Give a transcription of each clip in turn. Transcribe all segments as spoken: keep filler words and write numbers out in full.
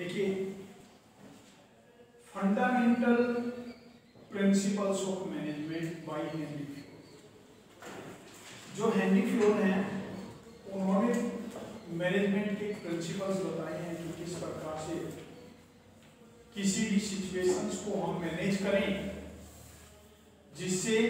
देखिए, fundamental principles of management by Henri Fayol. जो Henri Fayol हैं उन्होंने मैनेजमेंट के प्रिंसिपल्स बताए हैं कि किस प्रकार से किसी भी सिचुएशंस को हम मैनेज करें जिससे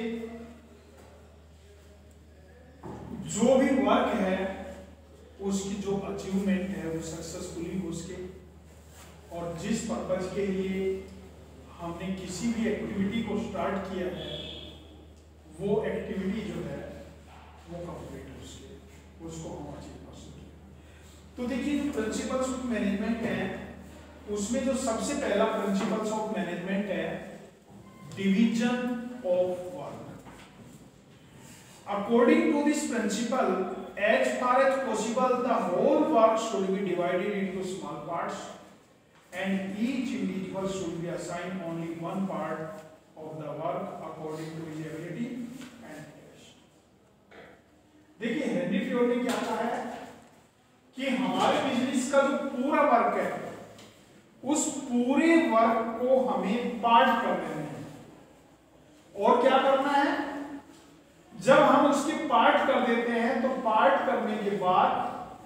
जो भी वर्क है उसकी जो अचीवमेंट है वो सक्सेसफुली हो सके, और जिस पर्पज के लिए हमने किसी भी एक्टिविटी को स्टार्ट किया है वो एक्टिविटी जो है वो कंप्लीट हो सके, उसको हम अचीव कर सके। तो देखिए, जो प्रिंसिपल्स ऑफ मैनेजमेंट है उसमें जो सबसे पहला प्रिंसिपल्स ऑफ मैनेजमेंट है division of work. According to this principle, as far as possible, the whole work should be divided into small parts, and each individual should be assigned only one part of the work according to his ability and taste. देखिए, Henri Fayol ने क्या कहा है कि हमारे business का जो पूरा वर्क है उस पूरे वर्क को हमें पार्ट कर देना है, और क्या करना है, जब हम उसके पार्ट कर देते हैं तो पार्ट करने के बाद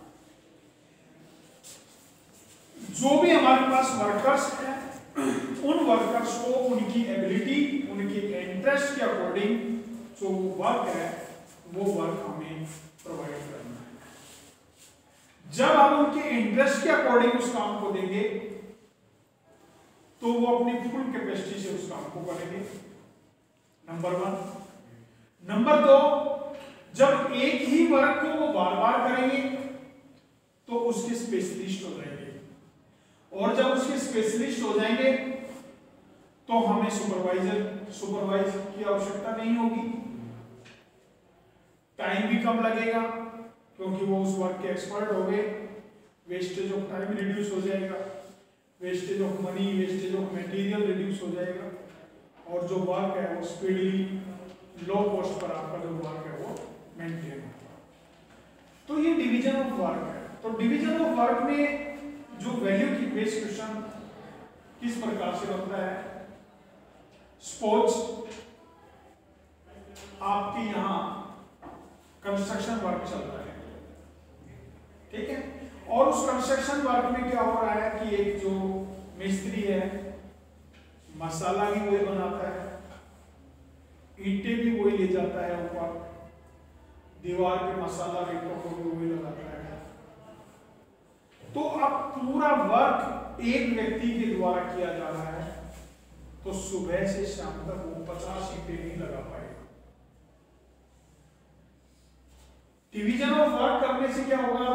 जो भी हमारे पास वर्कर्स हैं उन वर्कर्स को उनकी एबिलिटी, उनके इंटरेस्ट के अकॉर्डिंग जो वर्क है वो वर्क हमें प्रोवाइड करना है। जब हम उनके इंटरेस्ट के अकॉर्डिंग उस काम को देंगे तो वो अपनी फुल कैपेसिटी से उस काम को करेंगे, नंबर वन। नंबर दो, जब एक ही वर्क को वो बार बार करेंगे तो उसके स्पेशलिस्ट हो जाएंगे, और जब उसके स्पेशलिस्ट हो जाएंगे तो हमें सुपरवाइजर सुपरवाइज की आवश्यकता नहीं होगी, टाइम भी कम लगेगा क्योंकि वो उस वर्क के एक्सपर्ट हो गए, वेस्टेज ऑफ टाइम रिड्यूस हो जाएगा, wastage of money, wastage of material reduce हो जाएगा, और जो वर्क है वो स्पीडली लो कॉस्ट पर आपका जो वर्क है वो मेंटेन होगा। तो ये डिवीजन ऑफ वर्क है। तो डिवीजन ऑफ वर्क में जो वैल्यू की बेस्ड क्वेश्चन किस प्रकार से बनता है, सपोज आपके यहां कंस्ट्रक्शन वर्क चल रहा है, ठीक है, और उस कंस्ट्रक्शन वर्क में क्या हो रहा है कि एक जो मिस्त्री है मसाला भी वही बनाता है, ईंटे भी वही ले जाता है ऊपर, दीवार पे मसाला रेटों को भी वही लगाता है। तो अब पूरा वर्क एक व्यक्ति के द्वारा किया जा रहा है तो सुबह से शाम तक वो पचास ईंटे नहीं लगा पाएगा। डिवीजन ऑफ वर्क करने से क्या होगा,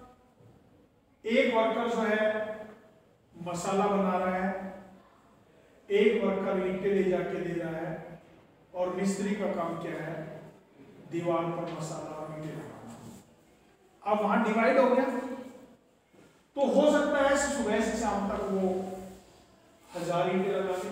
एक वर्कर जो है मसाला बना रहा है, एक वर्कर ईंटे ले जाके दे रहा है, और मिस्त्री का काम क्या है, दीवार पर मसाला और ईंटे लगाना। अब वहां डिवाइड हो गया, तो हो सकता है सुबह से शाम तक वो हजार ईंटे लगा दे।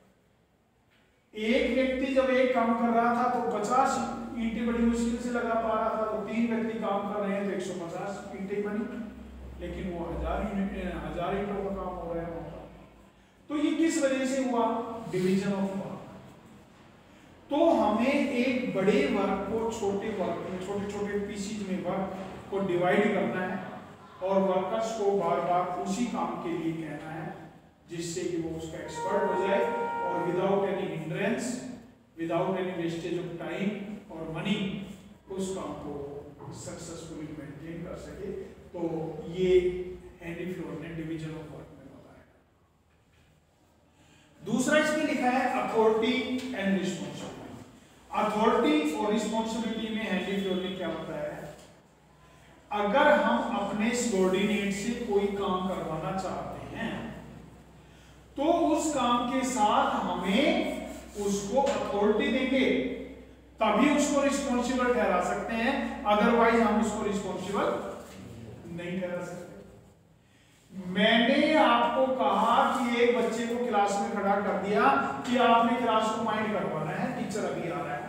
एक व्यक्ति जब एक काम कर रहा था तो पचास ईंटे बड़ी मुश्किल से लगा पा रहा था, तो तीन व्यक्ति काम कर रहे हैं तो एक सौ पचास ईंटे बनी, लेकिन वो हजार हजार ईंटों का काम हो रहा है। तो ये किस वजह से हुआ, डिवीजन ऑफ वर्क। तो हमें एक बड़े वर्क को छोटे वर्क में, छोटे छोटे पीसीज में वर्क को डिवाइड करना है, और वर्कर्स को बार बार उसी काम के लिए कहना है जिससे कि वो उसका एक्सपर्ट हो जाए, और without any hindrance, without any wastage of time और मनी उस काम को सक्सेसफुली मेंटेन कर सके। तो ये हेनरी फ्योल ने डिवीजन ऑफ वर्क में बताया। दूसरा इसमें लिखा है अथॉरिटी एंड रिस्पॉन्सिबिलिटी। अथॉरिटी और रिस्पॉन्सिबिलिटी में हेनरी फ्योल ने क्या बताया है, अगर हम अपने सबऑर्डिनेट से कोई काम करवाना चाहते हैं तो उस काम के साथ हमें उसको अथॉरिटी देंगे तभी उसको रिस्पॉन्सिबल ठहरा सकते हैं, अदरवाइज हम उसको रिस्पॉन्सिबल नहीं ठहरा सकते। मैंने आपको कहा कि एक बच्चे को क्लास में खड़ा कर दिया कि आपने क्लास को माइंड करवाना है, टीचर अभी आ रहा है,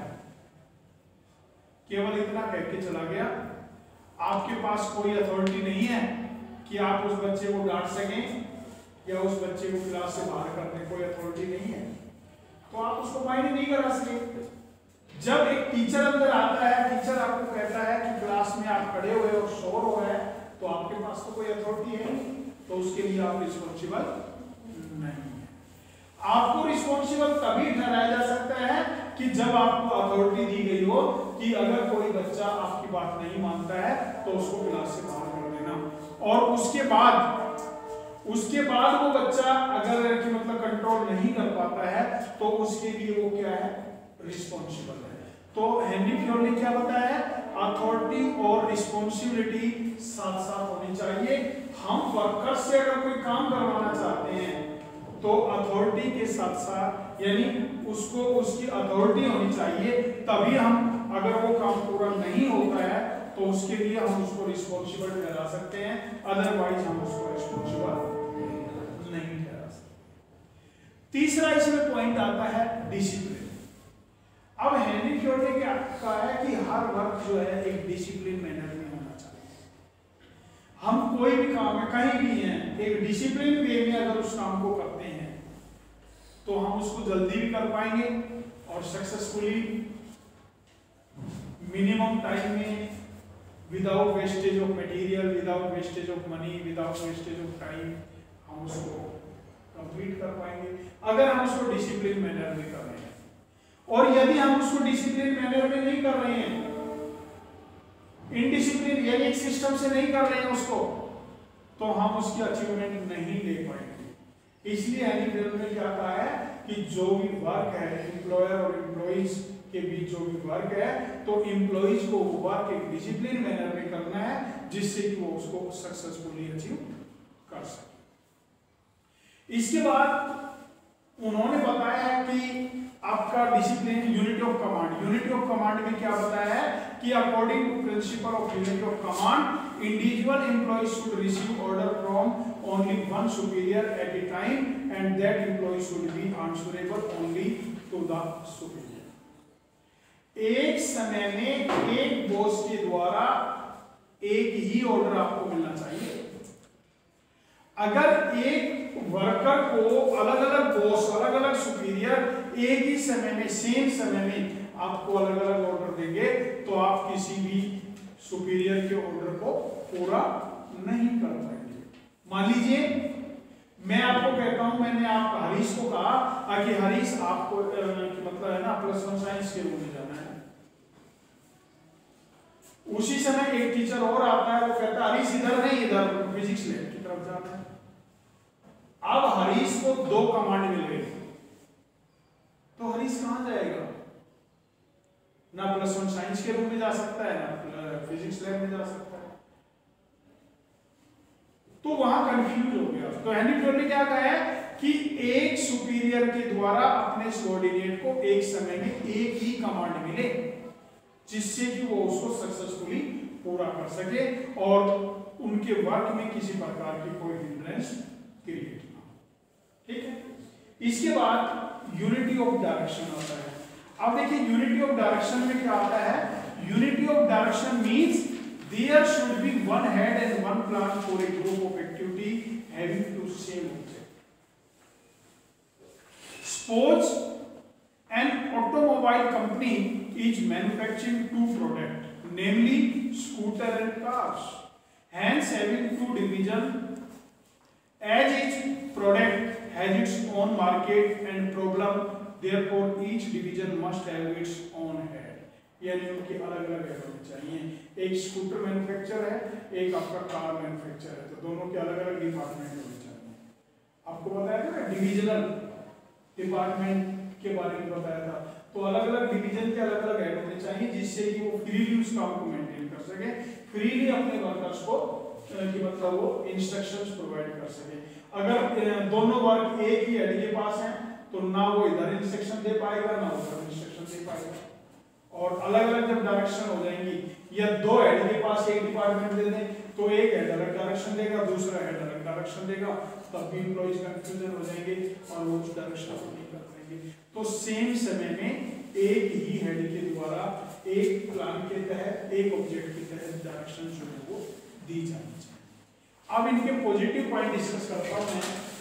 केवल इतना कह के चला गया। आपके पास कोई अथॉरिटी नहीं है कि आप उस बच्चे को डांट सकें या उस बच्चे को क्लास से बाहर करने कोई अथॉरिटी नहीं है, तो आप उसको माइंड नहीं करा सके। जब एक टीचर अंदर आता है, टीचर आपको कहता है कि क्लास में आप खड़े हुए और शोर हो रहा है, तो आपके पास तो कोई अथॉरिटी है नहीं, तो उसके लिए आप रिस्पॉन्सिबल नहीं है। आपको रिस्पॉन्सिबल तभी ठहराया जा सकता है कि जब आपको अथॉरिटी दी गई हो कि अगर कोई बच्चा आपकी बात नहीं मानता है तो उसको क्लास से बाहर कर देना, और उसके बाद उसके बाद वो बच्चा अगर कि मतलब कंट्रोल नहीं कर पाता है तो उसके लिए वो क्या है, रिस्पॉन्सिबल है। तो हेनरी फ्योल ने क्या बताया है, अथॉरिटी और रिस्पॉन्सिबिलिटी साथ साथ होनी चाहिए। हम वर्कर्स से अगर कोई काम करवाना चाहते हैं तो अथॉरिटी के साथ साथ यानी उसको उसकी अथॉरिटी होनी चाहिए, तभी हम अगर वो काम पूरा नहीं होता है तो उसके लिए हम उसको रिस्पॉन्सिबल ठहरा सकते हैं, अदरवाइज हम उसको रिस्पॉन्सिबल नहीं ठहरा सकते। तीसरा इसमें पॉइंट आता है डिसिप्लिन। अब हेनरी फ्योल ने क्या कहा है कि हर वर्क जो है एक डिसिप्लिन मैनर में होना चाहिए। हम कोई भी काम है कहीं भी हैं, एक डिसिप्लिन वे में अगर उस काम को करते हैं तो हम उसको जल्दी भी कर पाएंगे और सक्सेसफुली मिनिमम टाइम में, without wastage of material, without wastage of money, without wastage of time हम उसको कंप्लीट कर पाएंगे अगर हम उसको डिसिप्लिन मैनर में कर रहे हैं। और यदि हम उसको डिसिप्लिन मैनर में नहीं कर रहे हैं, इनडिसिप्लिन यानी एक सिस्टम से नहीं कर रहे हैं उसको, तो हम उसकी अचीवमेंट नहीं ले पाएंगे। इसलिए हेनरी फ्योल ने क्या कहा है कि जो भी वर्क है एम्प्लॉयर और एम्प्लॉइज के बीच जो भी वर्क है, तो एम्प्लॉइज को वो वर्क एक डिसिप्लिन मैनर में करना है जिससे कि वो उसको सक्सेसफुली अचीव कर सके। इसके बाद उन्होंने बताया है कि आपका discipline unity of command, unity of command में क्या बताया है कि according to principle of unity of command individual employee should receive order from only one superior at a time and that employee should be answerable only to the superior. एक समय में एक boss के द्वारा एक ही ऑर्डर आपको मिलना चाहिए। अगर एक वर्कर को अलग अलग बॉस, अलग अलग सुपीरियर एक ही समय में, सेम समय में आपको अलग अलग ऑर्डर देंगे तो आप किसी भी सुपीरियर के ऑर्डर को पूरा नहीं कर पाएंगे। मान लीजिए मैं आपको कहता हूं, मैंने आप हरीश को कहा कि हरीश आपको मतलब है ना प्लस वन साइंस के रूम में जाना है। उसी समय एक टीचर और आता है, वो कहता है हरीश इधर नहीं, इधर फिजिक्स लैब की तरफ जाना है। अब हरीश को दो कमांड मिल गए, तो हरीश कहां जाएगा? ना प्लस वन साइंस के रूम में जा सकता है, ना फिजिक्स लैब में जा सकता है, तो वहां कंफ्यूज हो गया। तो हेनरी फ्योल ने क्या कहा है कि एक सुपीरियर के द्वारा अपने सबऑर्डिनेट को एक समय में एक ही कमांड मिले जिससे कि वो उसको सक्सेसफुली पूरा कर सके और उनके वर्क में किसी प्रकार की कोई हिंड्रेंस क्रिएट ना हो। ठीक है, इसके बाद यूनिटी ऑफ डायरेक्शन आता है। अब देखिए यूनिटी ऑफ डायरेक्शन में क्या आता है, unity of direction means there should be one head and one plan for a group of activity having to same object. Suppose an automobile company is manufacturing two products, namely scooter and cars, hence having two divisions, as each product has its own market and problem, therefore each division must have its own head। यानी उनकी अलग अलग head होनी चाहिए। एक scooter manufacture है, एक आपका कार मैन्युफैक्चर है, तो दोनों के अलग अलग डिपार्टमेंट होने चाहिए। आपको बताया था ना डिविजनल डिपार्टमेंट के बारे में बताया था, तो अलग अलग डिवीजन के अलग अलग हेड होने चाहिए जिससे कि वो फ्रीली उस काम को मेंटेन कर सके, फ्रीली अपने वर्कर्स को कि मतलब वो इंस्ट्रक्शंस प्रोवाइड कर सके। अगर दोनों वर्क एक ही हेड के पास हैं तो ना वो इधर इंस्ट्रक्शन दे पाएगा ना उधर इंस्ट्रक्शन दे पाएगा, और अलग अलग जब डायरेक्शन हो जाएंगी या दो हेड के पास एक डिपार्टमेंट दे दें तो एक हेड अलग डायरेक्शन देगा, दूसरा हेड अलग डायरेक्शन देगा, तब भी एम्प्लॉइज कंफ्यूजन हो जाएंगे और वो उस डायरेक्शन को नहीं कर पाएंगे। तो सेम समय में एक ही हेड के द्वारा एक प्लान के तहत, एक ऑब्जेक्ट के तहत डायरेक्शन जो है वो दी जानी चाहिए। अब इनके पॉजिटिव पॉइंट डिस्कस करता हूं मैं।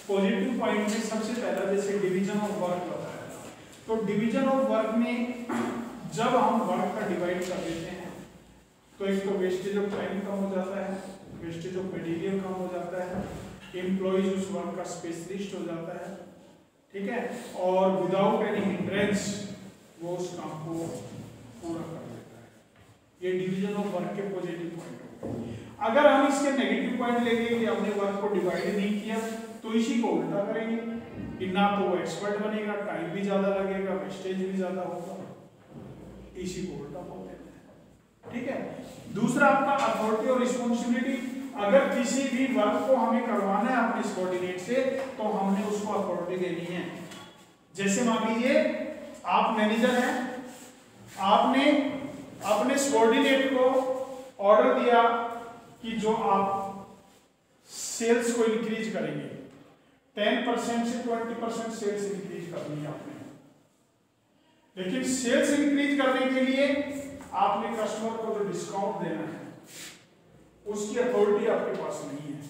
पॉजिटिव पॉइंट में सबसे पहला जैसे डिवीजन ऑफ वर्क बताया था, तो डिवीजन ऑफ वर्क में जब हम वर्क का डिवाइड कर देते हैं तो एक तो वेस्टेज ऑफ टाइम कम हो जाता है, वेस्टेज ऑफ मटेरियल कम हो जाता है, एम्प्लॉइज उस वर्क का स्पेशलिस्ट हो जाता है, ठीक है, और विदाउट एनी हिंड्रेंस वो उस काम को पूरा कर देता है। ये डिवीजन ऑफ वर्क के पॉजिटिव पॉइंट हो गए। अगर हम इसके नेगेटिव पॉइंट लेंगे कि हमने वर्क को डिवाइड नहीं किया तो इसी को उल्टा करेंगे कि ना तो वो एक्सपर्ट बनेगा, टाइम भी ज्यादा लगेगा, वेस्टेज भी ज्यादा होगा, इसी को उल्टा बोलते हैं, ठीक है। दूसरा आपका अथॉरिटी और रिस्पॉन्सिबिलिटी, अगर किसी भी वर्क को हमें करवाना है अपने सबऑर्डिनेट से तो हमने उसको अथॉरिटी देनी है। जैसे मान लीजिए आप मैनेजर हैं, आपने अपने सबऑर्डिनेट को ऑर्डर दिया कि जो आप सेल्स को इंक्रीज करेंगे, टेन परसेंट से ट्वेंटी परसेंट सेल्स इंक्रीज करनी है आपने, लेकिन सेल्स इंक्रीज करने के लिए आपने कस्टमर को जो डिस्काउंट देना है उसकी अथॉरिटी आपके पास नहीं है,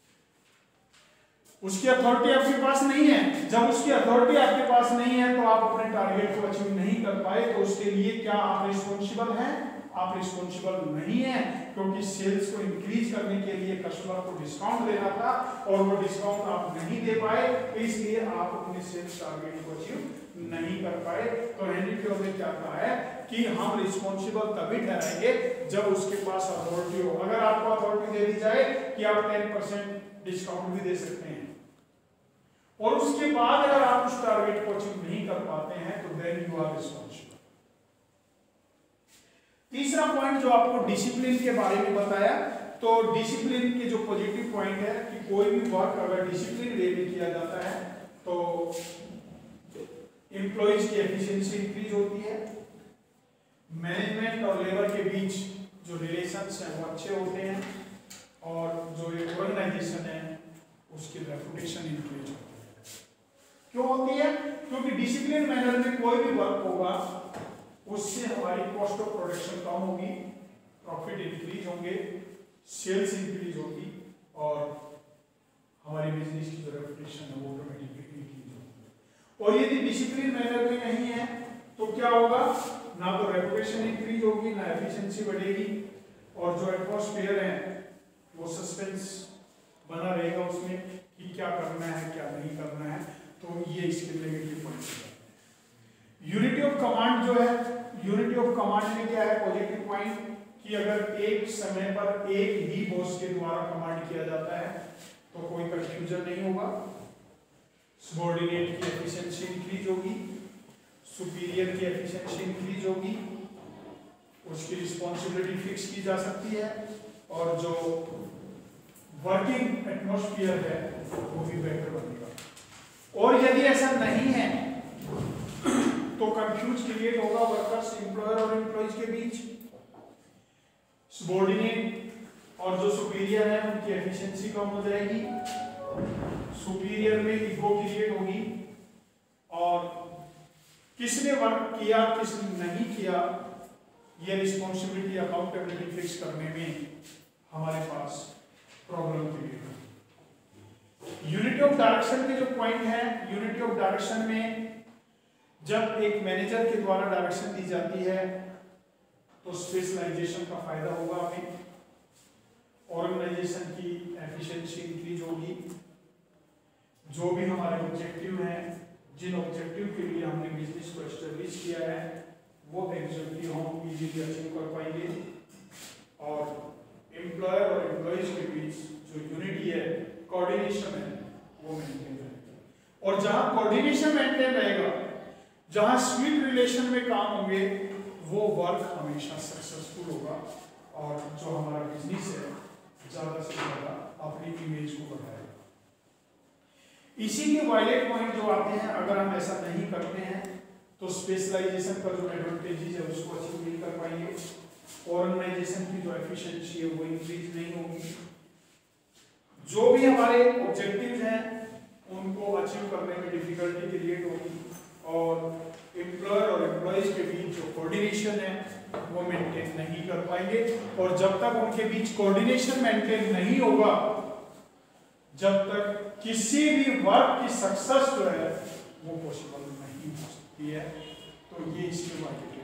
उसकी अथॉरिटी आपके पास नहीं है। जब उसकी अथॉरिटी आपके पास नहीं है तो आप अपने टारगेट को अचीव नहीं कर पाए, तो उसके लिए क्या आप रिस्पॉन्सिबल हैं? आप रिस्पॉन्सिबल नहीं है, क्योंकि सेल्स को इंक्रीज करने के लिए कस्टमर को डिस्काउंट देना था और वो डिस्काउंट आप नहीं दे पाए, इसलिए आप अपने सेल्स टारगेट को अचीव नहीं कर पाए। तो हेनरी फ्योर्ड ने क्या कहा है कि हम रिस्पॉन्सिबल तभी ठहरेंगे जब उसके पास अथॉरिटी हो। अगर आपको अथॉरिटी दे दी जाए कि आप टेन परसेंट डिस्काउंट भी दे सकते हैं और उसके बाद अगर आप उस टारगेट को अचीव नहीं कर पाते हैं तो देन यू आर रिस्पॉन्सिबल। तीसरा पॉइंट जो आपको डिसिप्लिन के बारे में बताया, तो डिसिप्लिन के जो पॉजिटिव पॉइंट है कि कोई भी वर्क अगर डिसिप्लिन वे में किया जाता है तो एम्प्लॉइज की एफिशिएंसी इंक्रीज होती है, मैनेजमेंट और लेबर के बीच जो रिलेशंस हैं वो अच्छे होते हैं और जो एक ऑर्गेनाइजेशन है उसकी रेपुटेशन इंक्रीज होती है। क्यों होती है? क्योंकि डिसिप्लिन मैनर में कोई भी वर्क होगा उससे हमारी कॉस्ट ऑफ प्रोडक्शन कम होगी, प्रॉफिट इंक्रीज होंगे, सेल्स इंक्रीज होगी और हमारी बिजनेस की जो रेपुटेशन है वो ऑटोमेटिकली इंक्रीज होगी। और यदि डिसिप्लिन मैनर में नहीं है तो क्या होगा? ना तो रेपुटेशन इंक्रीज होगी, ना एफिशिएंसी बढ़ेगी और जो एटमॉस्फेयर है वो सस्पेंस बना रहेगा उसमें कि क्या करना है क्या नहीं करना है। तो ये इसके नेगेटिव पॉइंट है। यूनिटी ऑफ कमांड जो है, यूनिटी ऑफ कमांड में क्या है पॉजिटिव पॉइंट कि अगर एक समय पर एक ही बॉस के द्वारा कमांड किया जाता है तो कोई कंफ्यूजन नहीं होगा, सबऑर्डिनेट की एफिशिएंसी इंक्रीज होगी, सुपीरियर की एफिशिएंसी इंक्रीज होगी, उसकी रिस्पॉन्सिबिलिटी फिक्स की जा सकती है और जो वर्किंग एटमॉस्फेयर है वो भी बेहतर बनेगा। और यदि ऐसा नहीं है तो कंफ्यूज क्रिएट होगा वर्कर्स, एम्प्लॉयर और एम्प्लॉइज के बीच, सबऑर्डिनेट और जो सुपीरियर है उनकी एफिशिएंसी कम हो जाएगी, सुपीरियर में ईगो क्रिएट होगी और किसने वर्क किया किसने नहीं किया ये रिस्पॉन्सिबिलिटी अकाउंटेबिलिटी फिक्स करने में हमारे पास प्रॉब्लम क्रिएट होगी। यूनिटी ऑफ डायरेक्शन के जो पॉइंट है, यूनिटी ऑफ डायरेक्शन में जब एक मैनेजर के द्वारा डायरेक्शन दी जाती है तो स्पेशलाइजेशन का फायदा होगा हमें, ऑर्गेनाइजेशन की एफिशिएंसी इंक्रीज होगी, जो भी हमारे ऑब्जेक्टिव हैं, जिन ऑब्जेक्टिव के लिए हमने बिजनेस को एस्टेब्लिश किया है वो ऑब्जेक्टिव हम इजीली अचीव कर पाएंगे और एम्प्लॉयर और एम्प्लॉइज के बीच जो यूनिटी है, कोऑर्डिनेशन है वो मेंटेन रहेगा। और जहां कोऑर्डिनेशन मेंटेन रहेगा, जहां स्वीट रिलेशन में काम होंगे वो वर्क हमेशा सक्सेसफुल होगा और जो हमारा बिजनेस है ज्यादा से ज्यादा अपनी इमेज को बढ़ाएगा। इसी के वायलेट पॉइंट जो आते हैं, अगर हम ऐसा नहीं करते हैं तो स्पेशलाइजेशन का जो एडवांटेजेस है उसको अचीव नहीं कर पाएंगे, ऑर्गेनाइजेशन की जो एफिशिएंसी है वो इंक्रीज नहीं होगी, जो भी हमारे ऑब्जेक्टिव्स हैं उनको अचीव करने में डिफिकल्टी क्रिएट होगी और एम्प्लॉयर और एम्प्लॉइज के बीच जो कोऑर्डिनेशन है वो मेंटेन नहीं कर पाएंगे। और जब तक उनके बीच कोऑर्डिनेशन मेंटेन नहीं होगा, जब तक किसी भी वर्क की सक्सेस जो है वो पॉसिबल नहीं हो सकती है। तो ये इसके बारे में